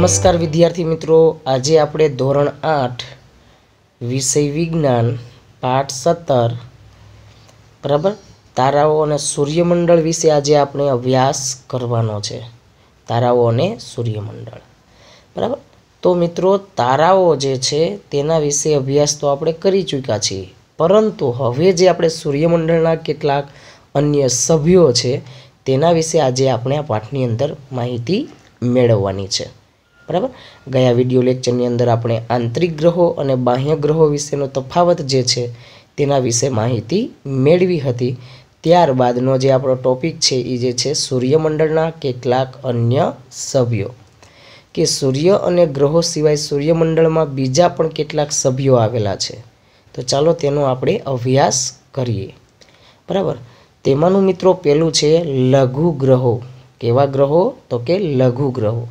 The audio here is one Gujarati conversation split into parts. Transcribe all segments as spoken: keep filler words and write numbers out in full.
નમસ્કાર વિદ્યાર્થી મિત્રો, આજે આપણે ધોરણ આઠ વિષય વિજ્ઞાન પાઠ સત્તર બરાબર તારાઓ અને સૂર્યમંડળ વિશે આજે આપણે અભ્યાસ કરવાનો છે. તારાઓ અને સૂર્યમંડળ બરાબર. તો મિત્રો, તારાઓ જે છે તેના વિશે અભ્યાસ તો આપણે કરી ચૂક્યા છીએ, પરંતુ હવે જે આપણે સૂર્યમંડળના કેટલાક અન્ય સભ્યો છે તેના વિશે આજે આપણે આ પાઠની અંદર માહિતી મેળવવાની છે. બરાબર. ગયા વિડીયો લેક્ચરની અંદર આપણે આંતરિક ગ્રહો અને બાહ્ય ગ્રહો વિશેનો તફાવત જે છે તેના વિશે માહિતી મેળવી હતી. ત્યારબાદનો જે આપણો ટોપિક છે એ જે છે સૂર્યમંડળના કેટલાક અન્ય સભ્યો, કે સૂર્ય અને ગ્રહો સિવાય સૂર્યમંડળમાં બીજા પણ કેટલાક સભ્યો આવેલા છે. તો ચાલો તેનો આપણે અભ્યાસ કરીએ. બરાબર. તેમાંનું મિત્રો પહેલું છે લઘુ ગ્રહો. કેવા ગ્રહો? તો કે લઘુ ગ્રહો.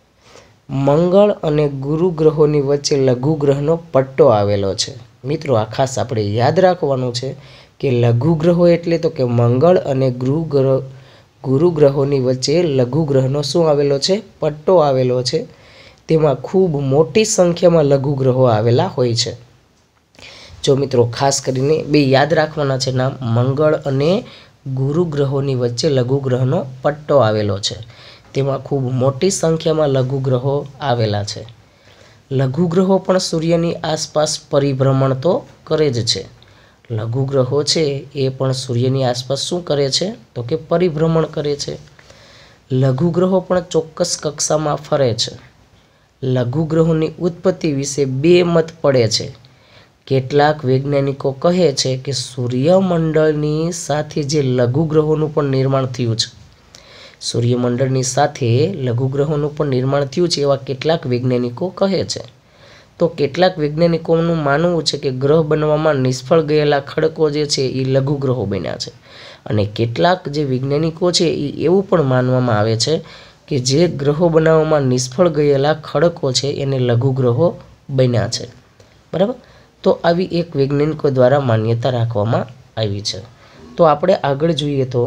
મંગળ અને ગુરુ ગ્રહોની વચ્ચે લઘુ ગ્રહનો પટ્ટો આવેલો છે. મિત્રો, આ ખાસ આપણે યાદ રાખવાનું છે કે લઘુ ગ્રહો એટલે તો કે મંગળ અને ગુરુ ગ્રહ ગુરુ ગ્રહોની વચ્ચે લઘુ ગ્રહનો શું આવેલો છે? પટ્ટો આવેલો છે. તેમાં ખૂબ મોટી સંખ્યામાં લઘુ ગ્રહો આવેલા હોય છે. જો મિત્રો, ખાસ કરીને બે યાદ રાખવાના છે નામ, મંગળ અને ગુરુ ગ્રહોની વચ્ચે લઘુ ગ્રહનો પટ્ટો આવેલો છે. તેમાં ખૂબ મોટી સંખ્યામાં લઘુ ગ્રહો આવેલા છે. લઘુ ગ્રહો પણ સૂર્યની આસપાસ પરિભ્રમણ તો કરે જ છે. લઘુ ગ્રહો છે એ પણ સૂર્યની આસપાસ શું કરે છે? તો કે પરિભ્રમણ કરે છે. લઘુ ગ્રહો પણ ચોક્કસ કક્ષામાં ફરે છે. લઘુ ગ્રહોની ઉત્પત્તિ વિશે બે મત પડે છે. કેટલાક વૈજ્ઞાનિકો કહે છે કે સૂર્યમંડળની સાથે જે લઘુ ગ્રહોનું પણ નિર્માણ થયું છે સૂર્યમંડળની સાથે લઘુ ગ્રહોનું પણ નિર્માણ થયું છે એવા કેટલાક વૈજ્ઞાનિકો કહે છે. તો કેટલાક વૈજ્ઞાનિકોનું માનવું છે કે ગ્રહ બનવામાં નિષ્ફળ ગયેલા ખડકો જે છે એ લઘુ ગ્રહો બન્યા છે. અને કેટલાક જે વૈજ્ઞાનિકો છે એ એવું પણ માનવામાં આવે છે કે જે ગ્રહો બનાવવામાં નિષ્ફળ ગયેલા ખડકો છે એને લઘુ ગ્રહો બન્યા છે. બરાબર. તો આવી એક વૈજ્ઞાનિકો દ્વારા માન્યતા રાખવામાં આવી છે. તો આપણે આગળ જોઈએ તો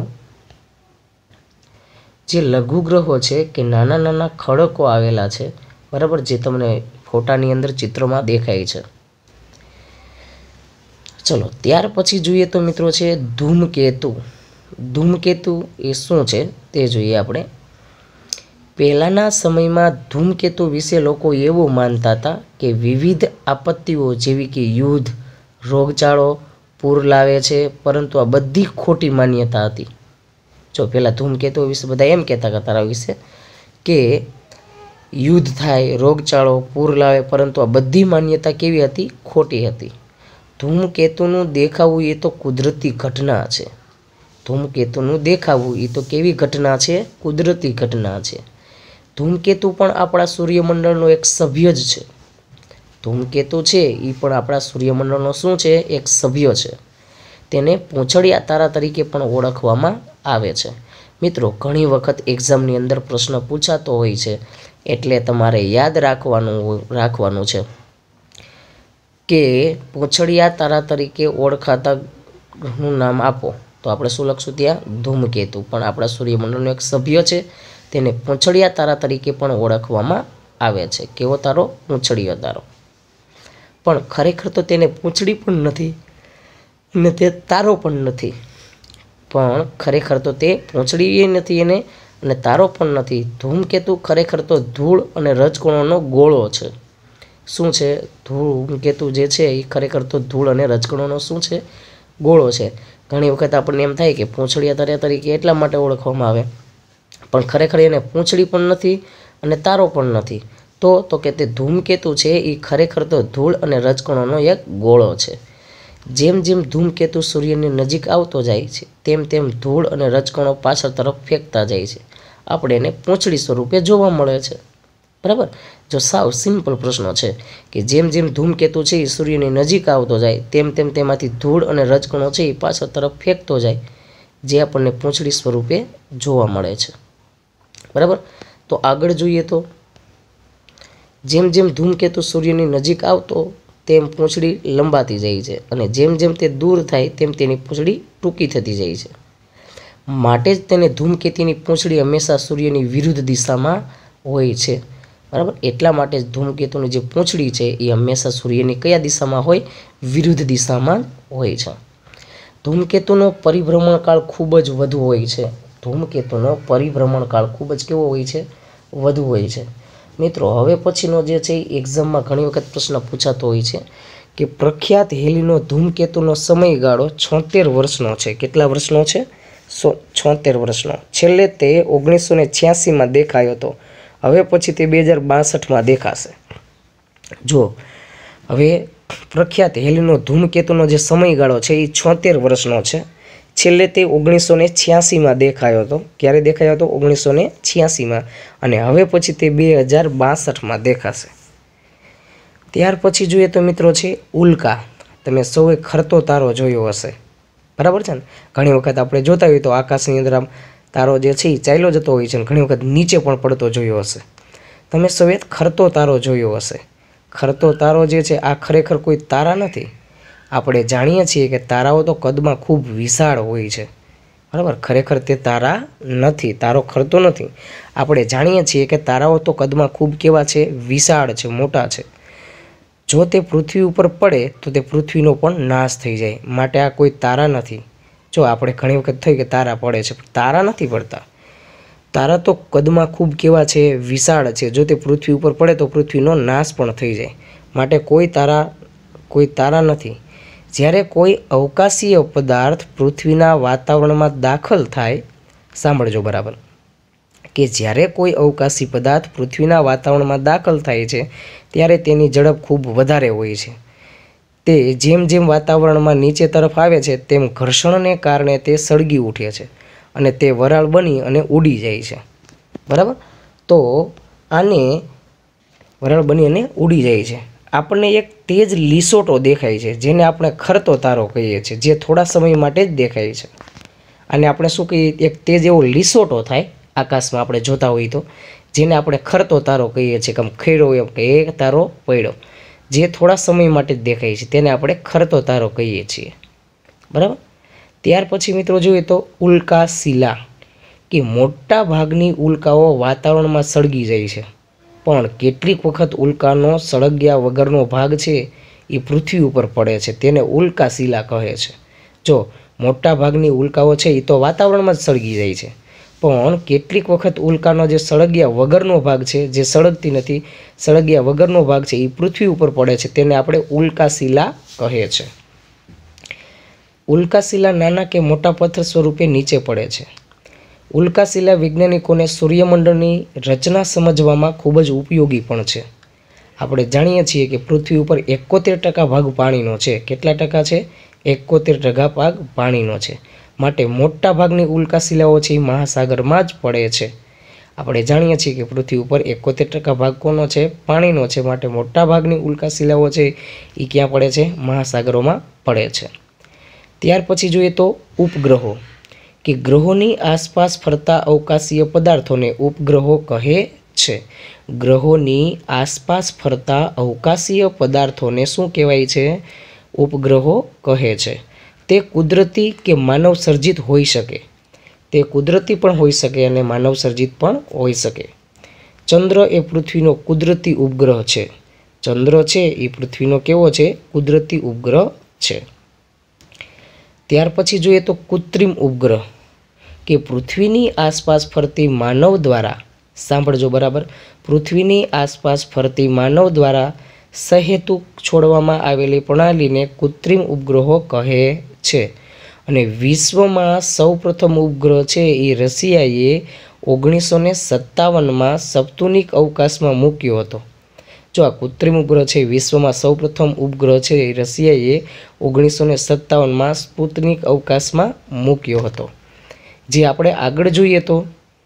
જે લઘુ ગ્રહો છે કે નાના નાના ખડકો આવેલા છે. બરાબર. જે તમને ફોટાની અંદર ચિત્રમાં દેખાય છે. ચલો, ત્યાર પછી જોઈએ તો મિત્રો છે ધૂમકેતુ. ધૂમકેતુ એ શું છે તે જોઈએ આપણે. પહેલાંના સમયમાં ધૂમકેતુ વિશે લોકો એવું માનતા હતા કે વિવિધ આપત્તિઓ જેવી કે યુદ્ધ, રોગચાળો, પૂર લાવે છે, પરંતુ આ બધી ખોટી માન્યતા હતી. જો પહેલાં ધૂમકેતુ વિશે બધા એમ કહેતા હતા તારા વિશે કે યુદ્ધ થાય, રોગચાળો, પૂર લાવે, પરંતુ આ બધી માન્યતા કેવી હતી? ખોટી હતી. ધૂમકેતુનું દેખાવું એ તો કુદરતી ઘટના છે. ધૂમકેતુનું દેખાવું એ તો કેવી ઘટના છે? કુદરતી ઘટના છે. ધૂમકેતુ પણ આપણા સૂર્યમંડળનો એક સભ્ય જ છે. ધૂમકેતુ છે એ પણ આપણા સૂર્યમંડળનો શું છે? એક સભ્ય છે. તેને પૂંછડિયા તારા તરીકે પણ ઓળખવામાં આવે છે. મિત્રો, ઘણી વખત એક્ઝામની અંદર પ્રશ્ન પૂછાતો હોય છે, એટલે તમારે યાદ રાખવાનું રાખવાનું છે કે પૂંછડિયા તારા તરીકે ઓળખાતા ગ્રહનું નામ આપો. તો આપણે શું લખશું ત્યાં? ધૂમકેતુ પણ આપણા સૂર્યમંડળનો એક સભ્ય છે. તેને પૂંછડિયા તારા તરીકે પણ ઓળખવામાં આવે છે. કેવો તારો? પૂંછડીયો તારો. પણ ખરેખર તો તેને પૂંછડી પણ નથી અને તે તારો પણ નથી. પણ ખરેખર તો તે પૂંછડી નથી એને અને તારો પણ નથી. ધૂમકેતુ ખરેખર તો ધૂળ અને રજકણોનો ગોળો છે. શું છે? ધૂમકેતુ જે છે એ ખરેખર તો ધૂળ અને રજકણોનો શું છે? ગોળો છે. ઘણી વખત આપણને એમ થાય કે પૂંછડિયા તારા તરીકે એટલા માટે ઓળખવામાં આવે, પણ ખરેખર એને પૂંછડી પણ નથી અને તારો પણ નથી. તો તો કે તે ધૂમકેતુ છે એ ખરેખર તો ધૂળ અને રજકણોનો એક ગોળો છે. જેમ જેમ ધૂમકેતુ સૂર્યની નજીક આવતો જાય છે તેમ તેમ ધૂળ અને રજકણો પાછળ તરફ ફેંકતા જાય છે. આપણે એને પૂંછડી સ્વરૂપે જોવા મળે છે. બરાબર. જો સાવ સિમ્પલ પ્રશ્ન છે કે જેમ જેમ ધૂમકેતુ છે એ સૂર્યની નજીક આવતો જાય તેમ તેમ તેમાંથી ધૂળ અને રજકણો છે એ પાછળ તરફ ફેંકતો જાય, જે આપણને પૂંછડી સ્વરૂપે જોવા મળે છે. બરાબર. તો આગળ જોઈએ તો જેમ જેમ ધૂમકેતુ સૂર્યની નજીક આવતો તેમ પૂંછડી લંબાતી જાય છે અને જેમ જેમ તે દૂર થાય તેમ તેની પૂંછડી ટૂંકી થતી જાય છે. માટે જ તેને ધૂમકેતુની પૂંછડી હંમેશા સૂર્યની વિરુદ્ધ દિશામાં હોય છે. બરાબર, એટલા માટે જ ધૂમકેતુની જે પૂંછડી છે એ હંમેશા સૂર્યની કયા દિશામાં હોય? વિરુદ્ધ દિશામાં હોય છે. ધૂમકેતુનો પરિભ્રમણકાળ ખૂબ જ વધુ હોય છે. ધૂમકેતુનો પરિભ્રમણકાળ ખૂબ જ કેવો હોય છે? વધુ હોય છે. મિત્રો, હવે પછીનો જે છે એ એક્ઝામમાં ઘણી વખત પ્રશ્ન પૂછાતો હોય છે કે પ્રખ્યાત હેલીનો ધૂમકેતુનો સમયગાળો છોતેર વર્ષનો છે. કેટલા વર્ષનો છે? સો છોતેર વર્ષનો. છેલ્લે તે ઓગણીસો ને છ્યાસીમાં દેખાયો હતો. હવે પછી તે બે હજાર બાસઠમાં દેખાશે. જો હવે પ્રખ્યાત હેલીનો ધૂમકેતુનો જે સમયગાળો છે એ છોતેર વર્ષનો છે. છેલ્લે તે ઓગણીસો ને છ્યાસીમાં દેખાયો હતો. ક્યારે દેખાયો હતો? ઓગણીસો ને છ્યાસીમાં. અને હવે પછી તે બે હજાર બાસઠમાં દેખાશે. ત્યાર પછી જોઈએ તો મિત્રો છે ઉલ્કા. તમે સૌએ ખરતો તારો જોયો હશે, બરાબર છે ને? ઘણી વખત આપણે જોતા હોઈએ તો આકાશની અંદર આમ તારો જે છે એ ચાલ્યો જતો હોય છે અને ઘણી વખત નીચે પણ પડતો જોયો હશે. તમે સૌએ ખરતો તારો જોયો હશે. ખરતો તારો જે છે આ ખરેખર કોઈ તારા નથી. આપણે જાણીએ છીએ કે તારાઓ તો કદમાં ખૂબ વિશાળ હોય છે, બરાબર? ખરેખર તે તારા નથી, તારો ખરતો નથી. આપણે જાણીએ છીએ કે તારાઓ તો કદમાં ખૂબ કેવા છે? વિશાળ છે, મોટા છે. જો તે પૃથ્વી ઉપર પડે તો તે પૃથ્વીનો પણ નાશ થઈ જાય. માટે આ કોઈ તારા નથી. જો આપણે ઘણી વખત થઈ કે તારા પડે છે, પણ તારા નથી પડતા. તારા તો કદમાં ખૂબ કેવા છે? વિશાળ છે. જો તે પૃથ્વી ઉપર પડે તો પૃથ્વીનો નાશ પણ થઈ જાય. માટે કોઈ તારા કોઈ તારા નથી. જ્યારે કોઈ અવકાશીય પદાર્થ પૃથ્વીના વાતાવરણમાં દાખલ થાય, સાંભળજો બરાબર, કે જ્યારે કોઈ અવકાશી પદાર્થ પૃથ્વીના વાતાવરણમાં દાખલ થાય છે ત્યારે તેની ઝડપ ખૂબ વધારે હોય છે. તે જેમ જેમ વાતાવરણમાં નીચે તરફ આવે છે તેમ ઘર્ષણને કારણે તે સળગી ઉઠે છે અને તે વરાળ બની અને ઉડી જાય છે, બરાબર? તો આને વરાળ બની અને ઉડી જાય છે. આપણને એક તેજ લીસોટો દેખાય છે જેને આપણે ખરતો તારો કહીએ છીએ, જે થોડા સમય માટે જ દેખાય છે. અને આપણે શું કહીએ? એક તેજ એવો લીસોટો થાય આકાશમાં આપણે જોતા હોઈએ તો, જેને આપણે ખરતો તારો કહીએ છીએ. કે આમ ખેડો એમ કે એક તારો પડ્યો, જે થોડા સમય માટે જ દેખાય છે, તેને આપણે ખરતો તારો કહીએ છીએ, બરાબર? ત્યાર પછી મિત્રો જોઈએ તો ઉલ્કા શિલા, કે મોટા ભાગની ઉલ્કાઓ વાતાવરણમાં સળગી જાય છે, પણ કેટલીક વખત ઉલ્કાનો સળગ્યા વગરનો ભાગ છે એ પૃથ્વી ઉપર પડે છે. તેને ઉલ્કા શિલા કહે છે. જો મોટા ભાગની ઉલ્કાઓ છે એ તો વાતાવરણમાં જ સળગી જાય છે, પણ કેટલીક વખત ઉલ્કાનો જે સળગ્યા વગરનો ભાગ છે, જે સળગતી નથી, સળગ્યા વગરનો ભાગ છે એ પૃથ્વી ઉપર પડે છે. તેને આપણે ઉલ્કા શિલા કહે છે. ઉલ્કા શિલા નાના કે મોટા પથ્થર સ્વરૂપે નીચે પડે છે. ઉલ્કા શિલા વૈજ્ઞાનિકોને સૂર્યમંડળની રચના સમજવામાં ખૂબ જ ઉપયોગી પણ છે. આપણે જાણીએ છીએ કે પૃથ્વી ઉપર એકોતેર ટકા ભાગ પાણીનો છે. કેટલા ટકા છે? એકોતેર ટકા ભાગ પાણીનો છે. માટે મોટા ભાગની ઉલ્કા શિલાઓ છે એ મહાસાગરમાં જ પડે છે. આપણે જાણીએ છીએ કે પૃથ્વી ઉપર એકોતેર ટકા ભાગ કોનો છે? પાણીનો છે. માટે મોટા ભાગની ઉલ્કા શિલાઓ છે એ ક્યાં પડે છે? મહાસાગરોમાં પડે છે. ત્યાર પછી જોઈએ તો ઉપગ્રહો, કે ગ્રહોની આસપાસ ફરતા અવકાશીય પદાર્થોને ઉપગ્રહો કહે છે. ગ્રહોની આસપાસ ફરતા અવકાશીય પદાર્થોને શું કહેવાય છે? ઉપગ્રહો કહે છે. તે કુદરતી કે માનવ સર્જિત હોઈ શકે. તે કુદરતી પણ હોઈ શકે અને માનવ સર્જિત પણ હોઈ શકે. ચંદ્ર એ પૃથ્વીનો કુદરતી ઉપગ્રહ છે. ચંદ્ર છે એ પૃથ્વીનો કેવો છે? કુદરતી ઉપગ્રહ છે. ત્યાર પછી જોઈએ તો કૃત્રિમ ઉપગ્રહ, કે પૃથ્વીની આસપાસ ફરતી માનવ દ્વારા, સાંભળજો બરાબર, પૃથ્વીની આસપાસ ફરતી માનવ દ્વારા સહેતુક છોડવામાં આવેલી પ્રણાલીને કૃત્રિમ ઉપગ્રહો કહે છે. અને વિશ્વમાં સૌપ્રથમ ઉપગ્રહ છે એ રશિયાએ ઓગણીસો ને સત્તાવનમાં સપ્તુનિક અવકાશમાં મૂક્યો હતો. જો આ કૃત્રિમ ઉપગ્રહ છે, વિશ્વમાં સૌપ્રથમ ઉપગ્રહ છે એ રશિયાએ ઓગણીસો ને સત્તાવનમાં સ્પુતનિક અવકાશમાં મૂક્યો હતો. જે આપણે આગળ જોઈએ તો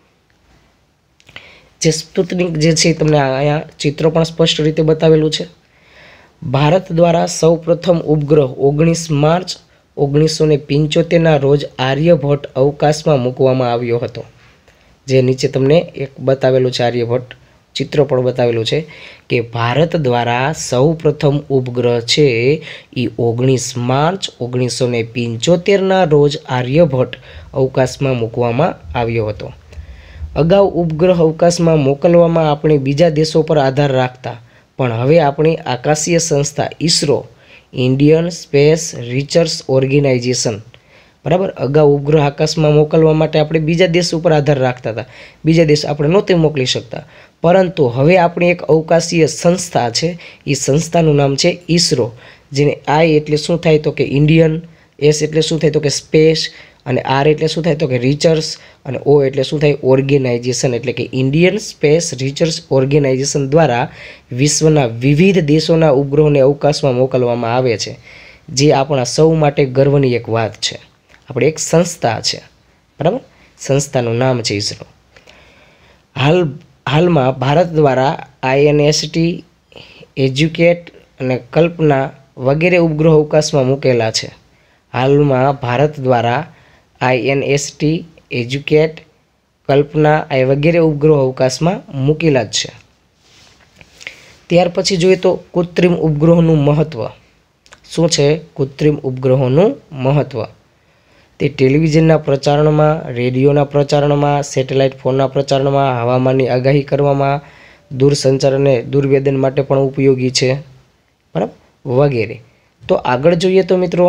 જે સ્પુતનિક જે છે તમને અહીંયા ચિત્ર પણ સ્પષ્ટ રીતે બતાવેલું છે. ભારત દ્વારા સૌપ્રથમ ઉપગ્રહ ઓગણીસ માર્ચ ઓગણીસો ને પંચોતેરના રોજ આર્યભટ્ટ અવકાશમાં મૂકવામાં આવ્યો હતો. જે નીચે તમને એક બતાવેલું છે, આર્યભટ્ટ ચિત્ર પણ બતાવેલું છે કે ભારત દ્વારા સૌ પ્રથમ ઉપગ્રહ છે એ ઓગણીસ માર્ચ ઓગણીસો ને પંચોતેરના રોજ આર્યભટ્ટ અવકાશમાં મૂકવામાં આવ્યો હતો. અગાઉ ઉપગ્રહ અવકાશમાં મોકલવામાં આપણે બીજા દેશો પર આધાર રાખતા, પણ હવે આપણી આકાશીય સંસ્થા ISRO, Indian Space Research Organisation, બરાબર, અગાઉ ઉપગ્રહ આકાશમાં મોકલવા માટે આપણે બીજા દેશ ઉપર આધાર રાખતા હતા, બીજા દેશ આપણે નહોતે મોકલી શકતા, પરંતુ હવે આપણી એક અવકાશીય સંસ્થા છે, એ સંસ્થાનું નામ છે ઈસરો, જેને આઈ એટલે શું થાય તો કે ઇન્ડિયન, એસ એટલે શું થાય તો કે સ્પેસ, અને આર એટલે શું થાય તો કે રિસર્ચ, અને ઓ એટલે શું થાય ઓર્ગેનાઇઝેશન, એટલે કે ઇન્ડિયન સ્પેસ રિસર્ચ ઓર્ગેનાઇઝેશન દ્વારા વિશ્વના વિવિધ દેશોના ઉપગ્રહોને અવકાશમાં મોકલવામાં આવે છે, જે આપણા સૌ માટે ગર્વની એક વાત છે. આપણે એક સંસ્થા છે, બરાબર, સંસ્થાનું નામ છે ઈસરો. હાલ હાલમાં ભારત દ્વારા આઈએનએસટી, એજ્યુકેટ અને કલ્પના વગેરે ઉપગ્રહો અવકાશમાં મૂકેલા છે. હાલમાં ભારત દ્વારા આઈએનએસટી, એજ્યુકેટ, કલ્પના આ વગેરે ઉપગ્રહો અવકાશમાં મૂકેલા જ છે. ત્યાર પછી જોઈએ તો કૃત્રિમ ઉપગ્રહોનું મહત્ત્વ શું છે. કૃત્રિમ ઉપગ્રહોનું મહત્ત્વ તે ટેલિવિઝનના પ્રચારણમાં, રેડિયોના પ્રચારણમાં, સેટેલાઇટ ફોનના પ્રચારણમાં, હવામાનની આગાહી કરવામાં, દૂરસંચાર અને દૂરવેદન માટે પણ ઉપયોગી છે, બરાબર, વગેરે. તો આગળ જોઈએ તો મિત્રો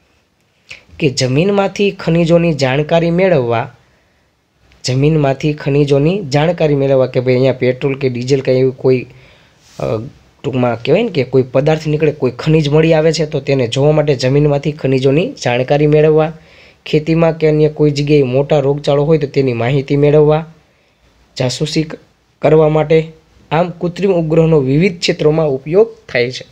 કે જમીનમાંથી ખનિજોની જાણકારી મેળવવા, જમીનમાંથી ખનિજોની જાણકારી મેળવવા કે ભાઈ અહીંયા પેટ્રોલ કે ડીઝલ કે એવું કોઈ ટૂંકમાં કહેવાય ને કે કોઈ પદાર્થ નીકળે, કોઈ ખનિજ મળી આવે છે, તો તેને જોવા માટે જમીનમાંથી ખનિજોની જાણકારી મેળવવા, ખેતીમાં કે અન્ય કોઈ જગ્યાએ મોટા રોગચાળો હોય તો તેની માહિતી મેળવવા, જાસૂસી કરવા માટે. આમ કૃત્રિમ ઉપગ્રહનો વિવિધ ક્ષેત્રોમાં ઉપયોગ થાય છે,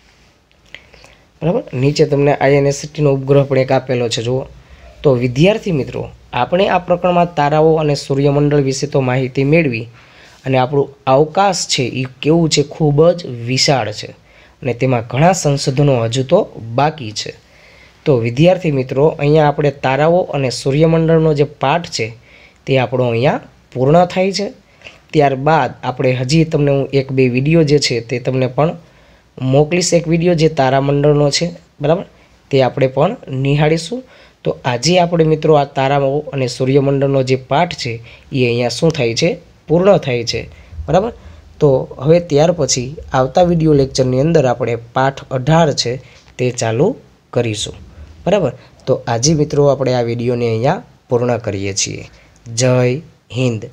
બરાબર. નીચે તમને આઈએનએસટીનો ઉપગ્રહ પણ એક આપેલો છે, જુઓ. તો વિદ્યાર્થી મિત્રો, આપણે આ પ્રકરણમાં તારાઓ અને સૂર્યમંડળ વિશે તો માહિતી મેળવી, અને આપણું અવકાશ છે એ કેવું છે, ખૂબ જ વિશાળ છે, અને તેમાં ઘણા સંશોધનો હજુ તો બાકી છે. તો વિદ્યાર્થી મિત્રો, અહીંયા આપણે તારાઓ અને સૂર્યમંડળનો જે પાઠ છે તે આપણો અહીંયા પૂર્ણ થાય છે. ત્યારબાદ આપણે હજી તમને હું એક બે વિડીયો જે છે તે તમને પણ મોકલીશ, એક વિડીયો જે તારામંડળનો છે, બરાબર, તે આપણે પણ નિહાળીશું. તો આજે આપણે મિત્રો આ તારાઓ અને સૂર્યમંડળનો જે પાઠ છે એ અહીંયા શું થાય છે, પૂર્ણ થાય છે, બરાબર. તો હવે ત્યાર પછી આવતા વિડીયો લેક્ચરની અંદર આપણે પાઠ અઢાર છે તે ચાલુ કરીશું, બરાબર. તો આજે મિત્રો આપણે આ વિડીયોને અહીંયા પૂર્ણ કરીએ છીએ. જય હિન્દ.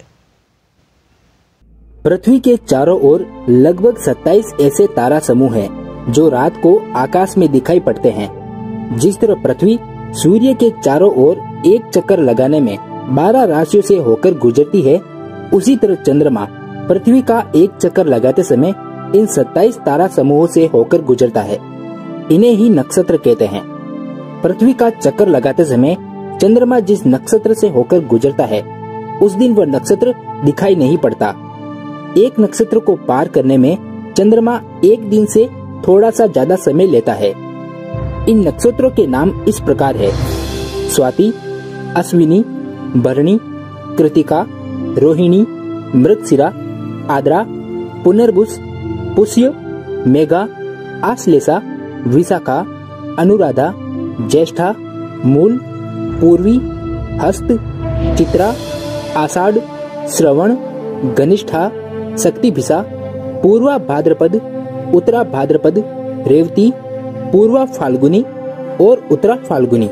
पृथ्वी के चारों ओर लगभग सत्ताईस ऐसे तारा समूह हैं जो रात को आकाश में दिखाई पड़ते हैं. जिस तरह पृथ्वी सूर्य के चारों ओर एक चक्कर लगाने में बारह राशियों से होकर गुजरती है, उसी तरह चंद्रमा पृथ्वी का एक चक्कर लगाते समय इन सत्ताईस तारा समूहों से होकर गुजरता है. इन्हें ही नक्षत्र कहते हैं. पृथ्वी का चक्कर लगाते समय चंद्रमा जिस नक्षत्र से होकर गुजरता है, उस दिन वह नक्षत्र दिखाई नहीं पड़ता. एक नक्षत्र को पार करने में चंद्रमा एक दिन से थोड़ा सा ज्यादा समय लेता है. इन नक्षत्रों के नाम इस प्रकार है: स्वाति, अश्विनी, भरणी, कृतिका, रोहिणी, मृगशिरा, आद्रा, पुनर्बुस, पुष्य, मेघा, आश्लेषा, विशाखा, अनुराधा, ज्येष्ठा, मूल, पूर्वी, हस्त, चित्रा, आषाढ़, श्रवण, घनिष्ठा, शक्तिभिषा, पूर्वा भाद्रपद, उत्तरा भाद्रपद, रेवती, पूर्वा फाल्गुनी और उत्तरा फाल्गुनी.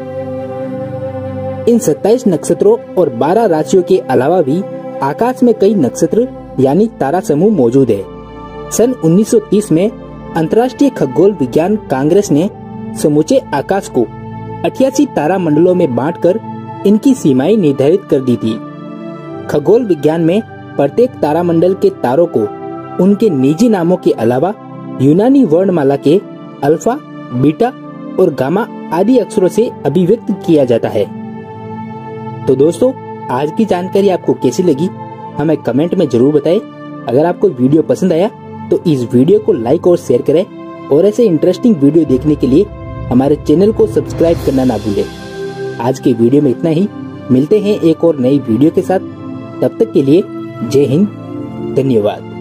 इन सत्ताईस नक्षत्रों और बारह राशियों के अलावा भी आकाश में कई नक्षत्र यानी तारा समूह मौजूद है. सन उन्नीस सौ तीस में अंतर्राष्ट्रीय खगोल विज्ञान कांग्रेस ने समूचे आकाश को अठासी तारा मंडलों में बांटकर इनकी सीमाएं निर्धारित कर दी थी. खगोल विज्ञान में प्रत्येक तारामंडल के तारों को उनके निजी नामों के अलावा यूनानी वर्णमाला के अल्फा, बीटा और गामा आदि अक्षरों से अभिव्यक्त किया जाता है. तो दोस्तों, आज की जानकारी आपको कैसी लगी हमें कमेंट में जरूर बताएं. अगर आपको वीडियो पसंद आया तो इस वीडियो को लाइक और शेयर करें, और ऐसे इंटरेस्टिंग वीडियो देखने के लिए हमारे चैनल को सब्सक्राइब करना ना भूलें. आज के वीडियो में इतना ही. मिलते हैं एक और नई वीडियो के साथ. तब तक के लिए जय हिंद, धन्यवाद.